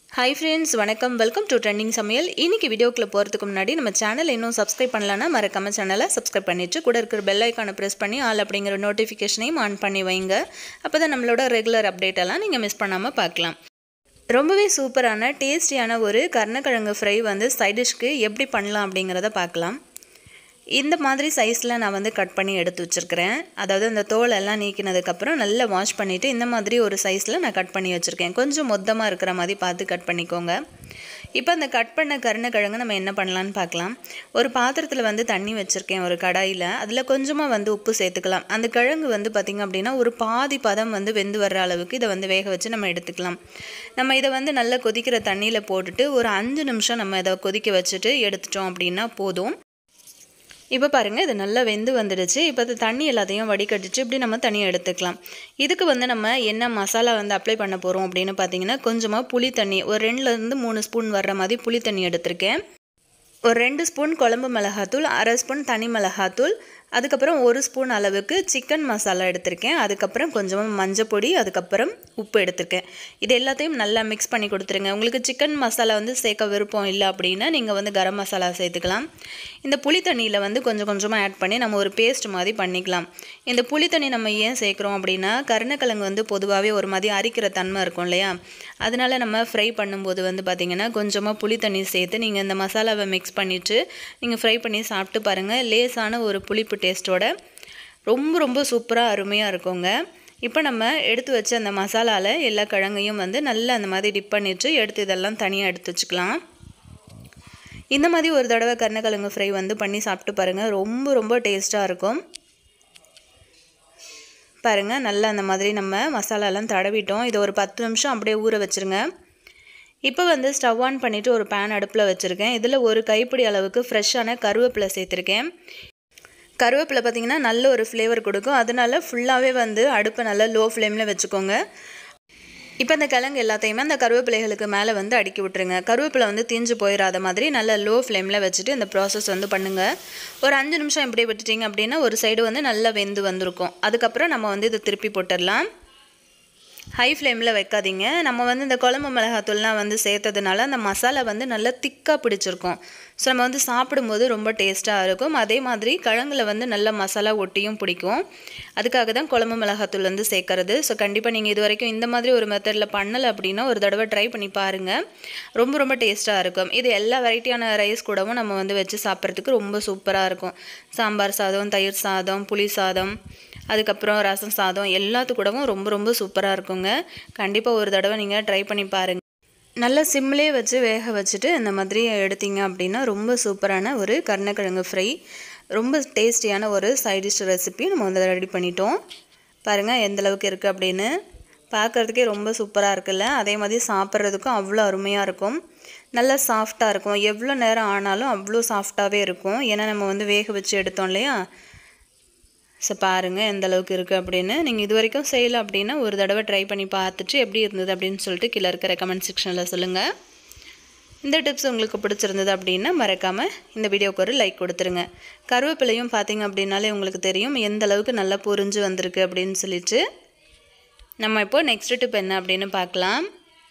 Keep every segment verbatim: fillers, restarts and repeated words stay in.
Hi friends, வணக்கம். Welcome to trending samayal. இன்னைக்கு வீடியோக்குள்ள போறதுக்கு முன்னாடி நம்ம சேனலை இன்னும் subscribe பண்ணலனா மறக்காம சேனலை subscribe பண்ணிட்டு கூட இருக்கிற bell icon-ஐ press பண்ணி all அப்படிங்கற notification-ஐயும் ஆன் பண்ணி வைங்க. அப்பதான் நம்மளோட ரெகுலர் அப்டேட் எல்லாம் நீங்க மிஸ் பண்ணாம பார்க்கலாம். ரொம்பவே சூப்பரான டேஸ்டியான ஒரு கர்ணக்கிழங்கு ஃப்ரை வந்து சைட் டிஷ்க்கு எப்படி பண்ணலாம் அப்படிங்கறத பார்க்கலாம். இந்த மாதிரி சைஸ்ல நான் வந்து கட் பண்ணி எடுத்து வச்சிருக்கேன். அதாவது அந்த தோல் எல்லாம் நீக்கினதுக்கு அப்புறம் நல்லா வாஷ் பண்ணிட்டு இந்த மாதிரி ஒரு சைஸ்ல நான் கட் பண்ணி வச்சிருக்கேன். கொஞ்சம் மொத்தமா இருக்கிற மாதிரி பார்த்து கட் பண்ணிக்கோங்க. இப்போ அந்த கட் பண்ண கருணக்கிழங்கு நம்ம என்ன பண்ணலாம்னு பார்க்கலாம். ஒரு பாத்திரத்துல வந்து தண்ணி வச்சிருக்கேன் ஒரு கடாயில. அதுல கொஞ்சமா வந்து உப்பு சேர்த்துக்கலாம். அந்த கிழங்கு வந்து பாத்தீங்க அப்படினா ஒரு பாதி பதம் வந்து வெந்து வர்ற அளவுக்கு இத வந்து வேக வச்சு நம்ம எடுத்துக்கலாம். நம்ம இத வந்து நல்லா கொதிக்கிற தண்ணியில போட்டுட்டு ஒரு அஞ்சு நிமிஷம் நம்ம இத கொதிக்க வச்சிட்டு எடுத்துட்டோம் அப்படினா போதும். இப்போ பாருங்க இது நல்லா வெந்து வந்துடுச்சு. இப்போ அந்த தண்ணி எல்லாத்தையும் வடிகட்டிட்டு இப்படி நம்ம தனியா எடுத்துக்கலாம். இதுக்கு வந்து நம்ம என்ன மசாலா வந்து அப்ளை பண்ண போறோம் அப்படினு பாத்தீங்கன்னா கொஞ்சமா புளி தண்ணி ஒரு ரெண்டுல இருந்து மூணு ஸ்பூன் வர்ற மாதிரி புளி தண்ணி எடுத்துர்க்கேன். ஒரு ரெண்டு ஸ்பூன் குழம்பு மிளகாய்த்தூள், அரை ஸ்பூன் தனி மிளகாய்த்தூள், அதுக்கு அப்புறம் ஒரு ஸ்பூன் அளவுக்கு சிக்கன் மசாலா எடுத்துர்க்கேன். அதுக்கு அப்புறம் கொஞ்சமா மஞ்சள் பொடி, அதுக்கு அப்புறம் உப்பு எடுத்துர்க்கேன். இது எல்லாத்தையும் நல்லா mix பண்ணி கொடுத்துருங்க. உங்களுக்கு சிக்கன் மசாலா வந்து சேர்க்க விருப்பம் இல்ல அப்படினா நீங்க வந்து கரம் மசாலா சேர்த்துக்கலாம். இந்த புளி தண்ணியில வந்து கொஞ்சம் கொஞ்சமா ஆட் பண்ணி நம்ம ஒரு பேஸ்ட் மாதிரி பண்ணிக்கலாம். இந்த புளி தண்ணி நம்ம ஏன் சேர்க்கறோம் அப்படினா கருணக்கிழங்கு வந்து பொதுவாவே ஒரு மாதிரி அரிக்கிற தன்மை இருக்கும் இல்லையா? அதனால நம்ம ஃப்ரை பண்ணும்போது வந்து பாத்தீங்கன்னா கொஞ்சமா புளி தண்ணி சேர்த்து நீங்க இந்த மசாலாவை mix பண்ணிட்டு நீங்க ஃப்ரை பண்ணி சாப்பிட்டு பாருங்க. லேசான ஒரு புளிப்பு டேஸ்டோட ரொம்ப ரொம்ப சூப்பரா அருமையா இருக்குங்க. இப்போ நம்ம எடுத்து வச்ச அந்த மசாலால எல்லா கிழங்கையும் வந்து நல்லா அந்த மாதிரி டிப் பண்ணிட்டு எடுத்து இதெல்லாம் தனியா எடுத்து வச்சுக்கலாம். இந்த மாதிரி ஒரு தடவை கருணக்கிழங்கு ஃப்ரை வந்து பண்ணி சாப்பிட்டு பாருங்க. ரொம்ப ரொம்ப டேஸ்டா இருக்கும். பாருங்க நல்லா அந்த மாதிரி நம்ம மசாலா எல்லாம் தடவிட்டோம். இத ஒரு பத்து நிமிஷம் அப்படியே ஊற வச்சிருங்க. இப்போ வந்து ஸ்டவ் ஆன் பண்ணிட்டு ஒரு pan அடுப்புல வச்சிருக்கேன். இதுல ஒரு கைப்பிடி அளவுக்கு ஃப்ரெஷ்ஷான கருவேப்பிலை சேர்த்திருக்கேன். கருவேப்பிலை பாத்தீங்கன்னா நல்ல ஒரு ஃப்ளேவர் கொடுக்கும். அதனால ஃபுல்லாவே வந்து அடுப்பை நல்லா லோ ஃப்ளேம்ல வெச்சுக்கோங்க. இப்போ அந்த கிழங்கு எல்லாத்தையுமே அந்த கருவேப்பிலைகளுக்கு மேல வந்து அடுக்கி விட்டுருங்க. கருவேப்பிலை வந்து தீஞ்சு போயிராத மாதிரி நல்லா லோ ஃப்ளேம்ல வச்சிட்டு இந்த process வந்து பண்ணுங்க. ஒரு அஞ்சு நிமிஷம் இப்படியே விட்டுட்டீங்க அப்படினா ஒரு சைடு வந்து நல்லா வெந்து வந்திருக்கும். அதுக்கு அப்புறம் நம்ம வந்து இத திருப்பி போட்டுறலாம். ஹை ஃப்ளேம்ல வைக்காதீங்க. நம்ம வந்து இந்த குழம்பு மிளகாய்த்தூள்லாம் வந்து சேர்த்ததுனால அந்த மசாலா வந்து நல்லா திக்கா பிடிச்சிருக்கும். சோ நம்ம வந்து சாப்பிடும்போது ரொம்ப டேஸ்டா இருக்கும். அதே மாதிரி கிழங்குல வந்து நல்ல மசாலா ஒட்டியும் பிடிக்கும். அதுக்காக தான் குழம்பு மிளகாய்த்தூள் வந்து சேர்க்கிறது. சோ கண்டிப்பா நீங்க இதுவரைக்கும் இந்த மாதிரி ஒரு மெத்தட்ல பண்ணல அப்படினா ஒரு தடவை ட்ரை பண்ணி பாருங்க. ரொம்ப ரொம்ப டேஸ்டா இருக்கும். இது எல்லா வெரைட்டியான ரைஸ் கூடவும் நம்ம வந்து வெச்சு சாப்பிடுறதுக்கு ரொம்ப சூப்பரா இருக்கும். சாம்பார் சாதம், தயிர் சாதம், புளி சாதம், அதுக்கு அப்புறம் ரசம் சாதம் எல்லாத்து கூடவும் ரொம்ப ரொம்ப சூப்பரா இருக்குங்க. கண்டிப்பா ஒரு தடவை நீங்க ட்ரை பண்ணி பாருங்க. நல்ல சிம்லயே வச்சு வேக வச்சிட்டு இந்த மாதிரி எடுத்தீங்க அப்படினா ரொம்ப சூப்பரான ஒரு கருணக்கிழங்கு ஃப்ரை, ரொம்ப டேஸ்டியான ஒரு சைட் டிஷ் ரெசிபி நம்ம வந்து ரெடி பண்ணிட்டோம். பாருங்க எந்த அளவுக்கு இருக்கு அப்படினு. பார்க்கிறதுக்கே ரொம்ப சூப்பரா இருக்குல்ல? அதே மாதிரி சாப்பிடுறதுக்கும் அவ்வளவு அருமையா இருக்கும். நல்ல சாஃப்ட்டா இருக்கும். எவ்வளவு நேரம் ஆனாலும் அவ்வளவு சாஃப்ட்டாவே இருக்கும். ஏன்னா நம்ம வந்து வேக வச்சு எடுத்தோம் இல்லையா? சோ பாருங்க எந்த அளவுக்கு இருக்கு அப்படினு. நீங்க இதுவரைக்கும் செய்யல அப்படினா ஒரு தடவை ட்ரை பண்ணி பார்த்துட்டு எப்படி இருந்தது அப்படினு சொல்லிட்டு கீழ இருக்க கமெண்ட் செக்ஷன்ல சொல்லுங்க. இந்த டிப்ஸ் உங்களுக்கு பிடிச்சிருந்தது அப்படினா மறக்காம இந்த வீடியோக்கு ஒரு லைக் கொடுத்துருங்க. கருவேப்பிலையும் பாத்தீங்க அப்படினாலே உங்களுக்கு தெரியும் எந்த அளவுக்கு நல்லா பொரிஞ்சு வந்திருக்கு அப்படினு சொல்லிட்டு. நம்ம இப்போ நெக்ஸ்ட் டிப் என்ன அப்படினு பார்க்கலாம்.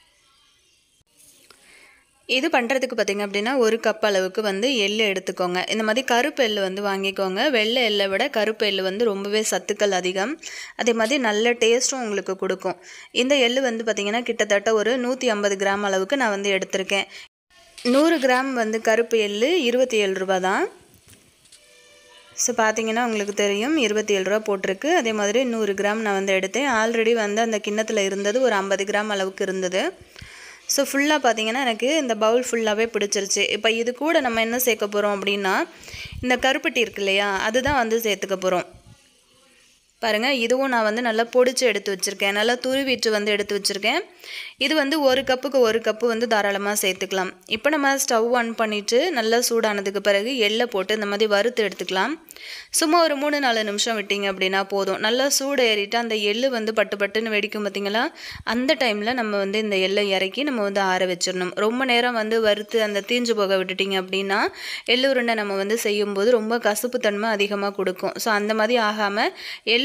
இது பண்றதுக்கு பாத்தீங்க அப்படினா ஒரு கப் அளவுக்கு வந்து எள்ளு எடுத்துக்கோங்க. இந்த மாதிரி கருப்பு எள்ளு வந்து வாங்கிக்கோங்க. வெள்ளை எள்ளை விட கருப்பு எள்ளு வந்து ரொம்பவே சத்துக்கள் அதிகம். அதே மாதிரி நல்ல டேஸ்டும் உங்களுக்கு கொடுக்கும். இந்த எள்ளு வந்து பாத்தீங்கன்னா கிட்டத்தட்ட ஒரு நூத்தி ஐம்பது கிராம் அளவுக்கு நான் வந்து எடுத்துர்க்கேன். நூறு கிராம் வந்து கருப்பு எள்ளு இருபத்தி ஏழு ரூபாய் தான். சோ பாத்தீங்கன்னா உங்களுக்கு தெரியும் இருபத்தி ஏழு ரூபாய் போட்டுருக்கு. அதே மாதிரி நூறு கிராம் நான் வந்து எடுத்தேன். ஆல்ரெடி வந்து அந்த கிண்ணத்துல இருந்தது ஒரு ஐம்பது கிராம் அளவுக்கு இருந்தது. சோ ஃபுல்லா பாத்தீங்கன்னா எனக்கு இந்த பவுல் ஃபுல்லாவே பிடிச்சிருச்சு. இப்போ இது கூட நம்ம என்ன சேர்க்க போறோம் அப்படினா இந்த கருப்பட்டி இருக்கு இல்லையா? அதுதான் வந்து சேர்த்துக்க போறோம். பாருங்க இதுவும் நான் வந்து நல்லா பொடிச்சு எடுத்து வச்சிருக்கேன். நல்லா துருவிட்டு வந்து எடுத்து வச்சிருக்கேன். இது வந்து ஒரு கப்புக்கு ஒரு கப் வந்து தாராளமா சேர்த்துக்கலாம். இப்போ நம்ம ஸ்டவ் ஆன் பண்ணிட்டு நல்லா சூடானதுக்கு பிறகு எள்ள போட்டு இந்த மாதிரி வறுத்து எடுத்துக்கலாம். சும்மா ஒரு மூணு நாலு நிமிஷம் விட்டீங்க அப்படினா போதும். நல்லா சூடு ஏறிட்டு அந்த எள்ளு வந்து பட்டு பட்டுன்னு வெடிக்கும் பாத்தீங்களா? அந்த டைம்ல நம்ம வந்து இந்த எள்ளை இறக்கி நம்ம வந்து ஆற வச்சிரணும். ரொம்ப நேரம் வந்து வறுத்து அந்த தீஞ்சு போக விட்டுட்டீங்க அப்படினா எள்ளு உருண்டை நம்ம வந்து செய்யும்போது ரொம்ப கசப்பு தன்மை அதிகமா கொடுக்கும். சோ அந்த மாதிரி ஆகாம எள்ளு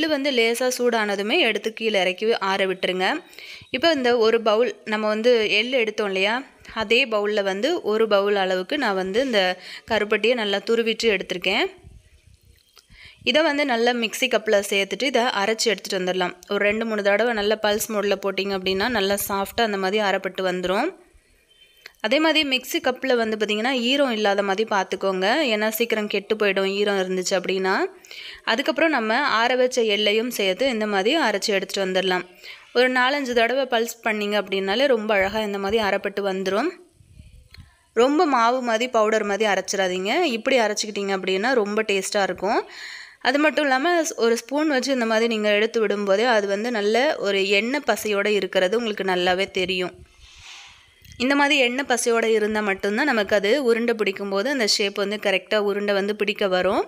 எள்ளு வந்து லேசாக சூடானதுமே எடுத்து கீழே இறக்கி ஆற விட்டுருங்க. இப்போ இந்த ஒரு பவுல் நம்ம வந்து எள்ளு எடுத்தோம் இல்லையா, அதே பவுலில் வந்து ஒரு பவுல் அளவுக்கு நான் வந்து இந்த கருப்பட்டியை நல்லா துருவிட்டு எடுத்திருக்கேன். இதை வந்து நல்லா மிக்சி கப்பில் சேர்த்துட்டு இதை அரைச்சி எடுத்துகிட்டு வந்துடலாம். ஒரு ரெண்டு மூணு தடவை நல்லா பல்ஸ் மோடில் போட்டிங்க அப்படின்னா நல்லா சாஃப்டாக அந்த மாதிரி அரைப்பட்டு வந்துடும். அதே மாதிரி மிக்சி கப்பில் வந்து பார்த்திங்கன்னா ஈரம் இல்லாத மாதிரி பார்த்துக்கோங்க. ஏன்னா சீக்கிரம் கெட்டு போயிடும் ஈரம் இருந்துச்சு அப்படின்னா. அதுக்கப்புறம் நம்ம ஆற வச்ச எள்ளையும் சேர்த்து இந்த மாதிரி அரைச்சி எடுத்துகிட்டு வந்துடலாம். ஒரு நாலஞ்சு தடவை பல்ஸ் பண்ணிங்க அப்படின்னாலே ரொம்ப அழகாக இந்த மாதிரி அரைப்பட்டு வந்துடும். ரொம்ப மாவு மாதிரி பவுடர் மாதிரி அரைச்சிடாதீங்க. இப்படி அரைச்சிக்கிட்டிங்க அப்படின்னா ரொம்ப டேஸ்ட்டாக இருக்கும். அது மட்டும் இல்லாமல் ஒரு ஸ்பூன் வச்சு இந்த மாதிரி நீங்கள் எடுத்து விடும்போதே அது வந்து நல்ல ஒரு எண்ணெய் பசையோடு இருக்கிறது உங்களுக்கு நல்லாவே தெரியும். இந்த மாதிரி எண்ணெய் பசையோடு இருந்தால் மட்டும்தான் நமக்கு அது உருண்டை பிடிக்கும்போது அந்த ஷேப் வந்து கரெக்டாக உருண்டை வந்து பிடிக்க வரும்.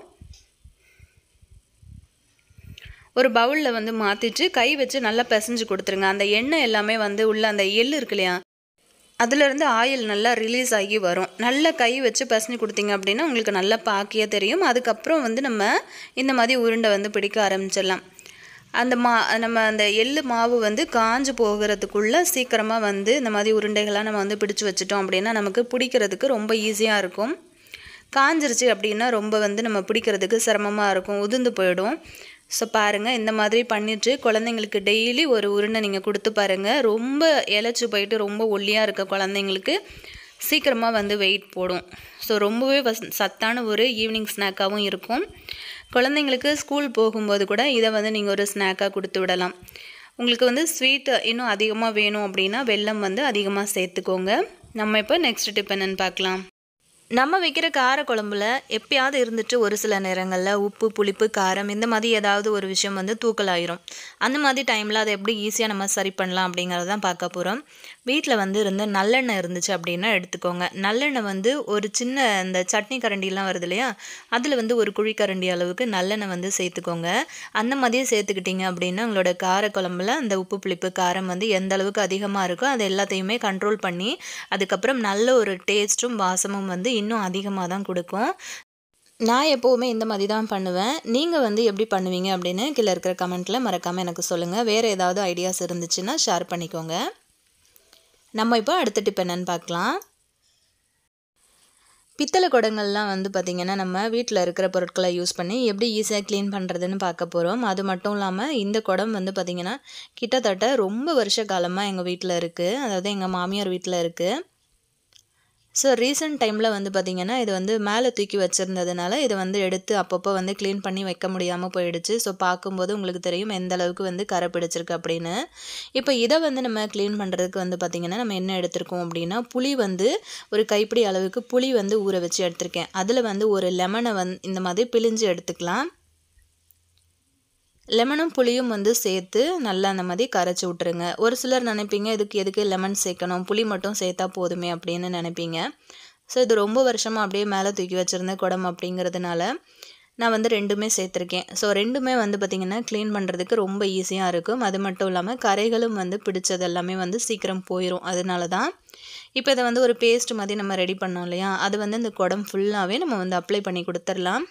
ஒரு பவுலில் வந்து மாற்றிட்டு கை வச்சு நல்லா பிசைஞ்சு கொடுத்துருங்க. அந்த எண்ணெய் எல்லாமே வந்து உள்ள அந்த எள்ளு இருக்கு இல்லையா, அதிலிருந்து ஆயில் நல்லா ரிலீஸ் ஆகி வரும். நல்லா கை வச்சு பசஞ்சு கொடுத்தீங்க அப்படின்னா உங்களுக்கு நல்லா பாக்கியாக தெரியும். அதுக்கப்புறம் வந்து நம்ம இந்த மாதிரி உருண்டை வந்து பிடிக்க ஆரம்பிச்சிடலாம். அந்த மா நம்ம அந்த எள்ளு மாவு வந்து காஞ்சு போகிறதுக்குள்ளே சீக்கிரமாக வந்து இந்த மாதிரி உருண்டைகளாக நம்ம வந்து பிடிச்சி வச்சிட்டோம் அப்படின்னா நமக்கு பிடிக்கிறதுக்கு ரொம்ப ஈஸியாக இருக்கும். காஞ்சிருச்சு அப்படின்னா ரொம்ப வந்து நம்ம பிடிக்கிறதுக்கு சிரமமாக இருக்கும், உதிர்ந்து போயிடும். ஸோ பாருங்கள், இந்த மாதிரி பண்ணிவிட்டு குழந்தைங்களுக்கு டெய்லி ஒரு உருண்டை நீங்கள் கொடுத்து பாருங்கள். ரொம்ப இலைச்சி போயிட்டு ரொம்ப ஒல்லியாக இருக்க குழந்தைங்களுக்கு சீக்கிரமாக வந்து வெயிட் போடும். ஸோ ரொம்பவே சத்தான ஒரு ஈவினிங் ஸ்நாக்காகவும் இருக்கும். குழந்தைங்களுக்கு ஸ்கூல் போகும்போது கூட இதை வந்து நீங்கள் ஒரு ஸ்நாக்காக கொடுத்து விடலாம். உங்களுக்கு வந்து ஸ்வீட் இன்னும் அதிகமாக வேணும் அப்படின்னா வெல்லம் வந்து அதிகமாக சேர்த்துக்கோங்க. நம்ம இப்போ நெக்ஸ்ட் டிப் என்னென்னு பார்க்கலாம். நம்ம வைக்கிற கார குழம்புல எப்பயாவது இருந்துட்டு ஒரு சில நேரங்களில் உப்பு, புளிப்பு, காரம் இந்த மாதிரி ஏதாவது ஒரு விஷயம் வந்து தூக்கலாயிரும். அந்த மாதிரி டைமில் அதை எப்படி ஈஸியாக நம்ம சரி பண்ணலாம் அப்படிங்கிறது தான் பார்க்க போகிறோம். வீட்டில் வந்து இருந்து நல்லெண்ணெய் இருந்துச்சு அப்படின்னா எடுத்துக்கோங்க. நல்லெண்ணெய் வந்து ஒரு சின்ன இந்த சட்னி கரண்டிலாம் வருது இல்லையா, அதில் வந்து ஒரு குழிக்கரண்டி அளவுக்கு நல்லெண்ணெய் வந்து சேர்த்துக்கோங்க. அந்த மாதிரியே சேர்த்துக்கிட்டிங்க அப்படின்னா உங்களோட கார குழம்புல அந்த உப்பு, புளிப்பு, காரம் வந்து எந்த அளவுக்கு அதிகமாக இருக்கோ அது எல்லாத்தையுமே கண்ட்ரோல் பண்ணி அதுக்கப்புறம் நல்ல ஒரு டேஸ்ட்டும் வாசமும் வந்து இன்னும் அதிகமாக தான் கொடுக்கும். நான் எப்போவுமே இந்த மாதிரி தான் பண்ணுவேன். நீங்கள் வந்து எப்படி பண்ணுவீங்க அப்படின்னு கீழே இருக்கிற கமெண்ட்டில் மறக்காமல் எனக்கு சொல்லுங்கள். வேறு ஏதாவது ஐடியாஸ் இருந்துச்சுன்னா ஷேர் பண்ணிக்கோங்க. நம்ம இப்போ அடுத்த டிப் என்னன்னு பார்க்கலாம். பித்தளை குடங்கள்லாம் வந்து பார்த்திங்கன்னா நம்ம வீட்டில் இருக்கிற பொருட்களை யூஸ் பண்ணி எப்படி ஈஸியாக க்ளீன் பண்ணுறதுன்னு பார்க்க போகிறோம். அது மட்டும் இல்லாமல் இந்த குடம் வந்து பார்த்திங்கன்னா கிட்டத்தட்ட ரொம்ப வருஷ காலமாக எங்கள் வீட்டில் இருக்குது, அதாவது எங்கள் மாமியார் வீட்டில் இருக்குது. ஸோ ரீசெண்ட் டைமில் வந்து பார்த்திங்கன்னா இது வந்து மேலே தூக்கி வச்சுருந்ததுனால இதை வந்து எடுத்து அப்பப்போ வந்து க்ளீன் பண்ணி வைக்க முடியாமல் போயிடுச்சு. ஸோ பார்க்கும்போது உங்களுக்கு தெரியும் எந்த அளவுக்கு வந்து கரை பிடிச்சிருக்கு அப்படின்னு. இப்போ இதை வந்து நம்ம க்ளீன் பண்ணுறதுக்கு வந்து பார்த்திங்கன்னா நம்ம என்ன எடுத்திருக்கோம் அப்படின்னா, புளி வந்து ஒரு கைப்பிடி அளவுக்கு புளி வந்து ஊற வச்சு எடுத்திருக்கேன். அதில் வந்து ஒரு லெமனை வந்து இந்த மாதிரி பிழிஞ்சு எடுத்துக்கலாம். லெமனும் புளியும் வந்து சேர்த்து நல்லா அந்த மாதிரி கரைச்சி விட்டுருங்க. ஒரு சிலர் நினைப்பீங்க இதுக்கு எதுக்கு லெமன் சேர்க்கணும், புளி மட்டும் சேர்த்தா போதுமே அப்படின்னு நினைப்பீங்க. ஸோ இது ரொம்ப வருஷமாக அப்படியே மேலே தூக்கி வச்சுருந்த குடம் அப்படிங்கிறதுனால நான் வந்து ரெண்டுமே சேர்த்துருக்கேன். ஸோ ரெண்டுமே வந்து பார்த்திங்கன்னா க்ளீன் பண்ணுறதுக்கு ரொம்ப ஈஸியாக இருக்கும். அது மட்டும் இல்லாமல் கரைகளும் வந்து பிடிச்சது எல்லாமே வந்து சீக்கிரம் போயிடும். அதனால தான் இப்போ இதை வந்து ஒரு பேஸ்ட் மாதிரி நம்ம ரெடி பண்ணோம் இல்லையா, அது வந்து இந்த குடம் ஃபுல்லாகவே நம்ம வந்து அப்ளை பண்ணி கொடுத்துடலாம்.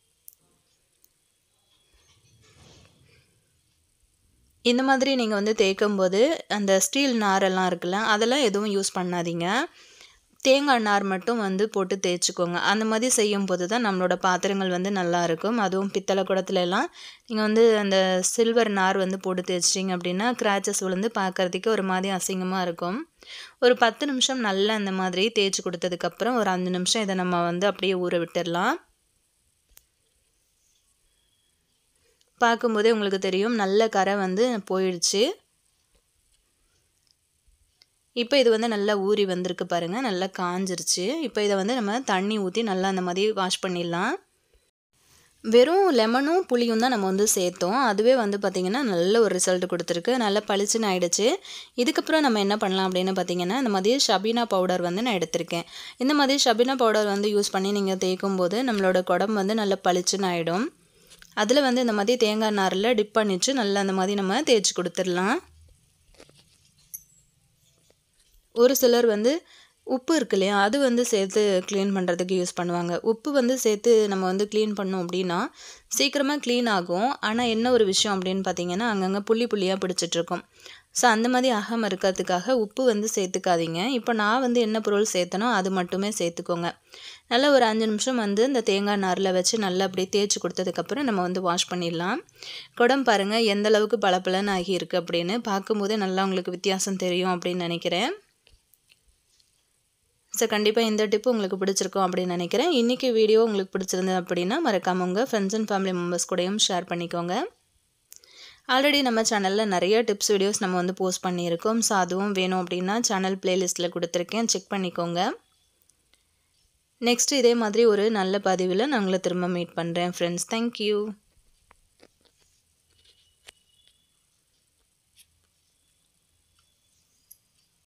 இந்த மாதிரி நீங்கள் வந்து தேய்க்கும்போது அந்த ஸ்டீல் நாரெல்லாம் இருக்குல்ல அதெல்லாம் எதுவும் யூஸ் பண்ணாதீங்க. தேங்காய் நார் மட்டும் வந்து போட்டு தேய்ச்சிக்கோங்க. அந்த மாதிரி செய்யும்போது தான் நம்மளோட பாத்திரங்கள் வந்து நல்லாயிருக்கும். அதுவும் பித்தளை குடத்துலலாம் நீங்கள் வந்து அந்த சில்வர் நார் வந்து போட்டு தேய்ச்சிட்டிங்க அப்படின்னா கிராச்சஸ் விழுந்து பார்க்குறதுக்கு ஒரு மாதிரி அசிங்கமாக இருக்கும். ஒரு பத்து நிமிஷம் நல்லா அந்த மாதிரி தேய்ச்சி கொடுத்ததுக்கப்புறம் ஒரு அஞ்சு நிமிஷம் இதை நம்ம வந்து அப்படியே ஊற விட்டுடலாம். பார்க்கும்போதே உங்களுக்கு தெரியும் நல்ல கரை வந்து போயிடுச்சு. இப்போ இது வந்து நல்லா ஊறி வந்திருக்கு பாருங்கள், நல்லா காஞ்சிருச்சு. இப்போ இதை வந்து நம்ம தண்ணி ஊற்றி நல்லா அந்த மாதிரி வாஷ் பண்ணிடலாம். வெறும் லெமனும் புளியும் தான் நம்ம வந்து சேர்த்தோம். அதுவே வந்து பார்த்திங்கன்னா நல்ல ஒரு ரிசல்ட் கொடுத்துருக்கு, நல்லா பளிச்சுன்னு ஆகிடுச்சு. இதுக்கப்புறம் நம்ம என்ன பண்ணலாம் அப்படின்னு பார்த்திங்கன்னா இந்த மாதிரி ஷபீனா பவுடர் வந்து நான் எடுத்திருக்கேன். இந்த மாதிரி ஷபீனா பவுடர் வந்து யூஸ் பண்ணி நீங்கள் தேய்க்கும் போது நம்மளோட குடம் வந்து நல்லா பளிச்சுன்னு ஆகிடும். அதில் வந்து இந்த மாதிரி தேங்காய் நாரில் டிப் பண்ணிட்டு நல்லா அந்த மாதிரி நம்ம தேய்ச்சி கொடுத்துடலாம். ஒரு சிலர் வந்து உப்பு இருக்கு இல்லையா, அது வந்து சேர்த்து க்ளீன் பண்ணுறதுக்கு யூஸ் பண்ணுவாங்க. உப்பு வந்து சேர்த்து நம்ம வந்து க்ளீன் பண்ணோம் அப்படின்னா சீக்கிரமாக க்ளீன் ஆகும். ஆனால் என்ன ஒரு விஷயம் அப்படின்னு பார்த்தீங்கன்னா, அங்கங்கே புள்ளி புள்ளியாக பிடிச்சிட்ருக்கும். ஸோ அந்த மாதிரி ஆகாமல் இருக்கிறதுக்காக உப்பு வந்து சேர்த்துக்காதீங்க. இப்போ நான் வந்து என்ன பொருள் சேர்த்தனோ அது மட்டுமே சேர்த்துக்கோங்க. நல்லா ஒரு அஞ்சு நிமிஷம் வந்து இந்த தேங்காய் நாரில் வச்சு நல்லா அப்படியே தேய்ச்சி கொடுத்ததுக்கப்புறம் நம்ம வந்து வாஷ் பண்ணிடலாம். குடம் பாருங்கள் எந்த அளவுக்கு பளபளன்னு ஆகியிருக்கு அப்படின்னு. பார்க்கும்போதே நல்லா உங்களுக்கு வித்தியாசம் தெரியும் அப்படின்னு நினைக்கிறேன். ஸோ கண்டிப்பாக இந்த டிப்பு உங்களுக்கு பிடிச்சிருக்கும் அப்படின்னு நினைக்கிறேன். இன்றைக்கி வீடியோ உங்களுக்கு பிடிச்சிருந்தது அப்படின்னா மறக்காம உங்கள் ஃப்ரெண்ட்ஸ் அண்ட் ஃபேமிலி மெம்பர்ஸ் கூடயும் ஷேர் பண்ணிக்கோங்க. ஆல்ரெடி நம்ம சேனலில் நிறைய டிப்ஸ் வீடியோஸ் நம்ம வந்து போஸ்ட் பண்ணியிருக்கோம். ஸோ அதுவும் வேணும் அப்படின்னா சேனல் பிளேலிஸ்ட்டில் கொடுத்துருக்கேன், செக் பண்ணிக்கோங்க. நெக்ஸ்ட்டு இதே மாதிரி ஒரு நல்ல பதிவில் நான் உங்களை திரும்ப மீட் பண்ணுறேன் ஃப்ரெண்ட்ஸ். தேங்க்யூ.